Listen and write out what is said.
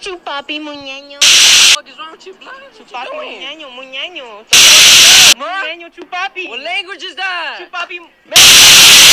Chupapi muñeño. What is wrong with you, blood? Chupapi muñeño, muñeño. Ma? Muñeño chupapi. What language is that? Chupapi.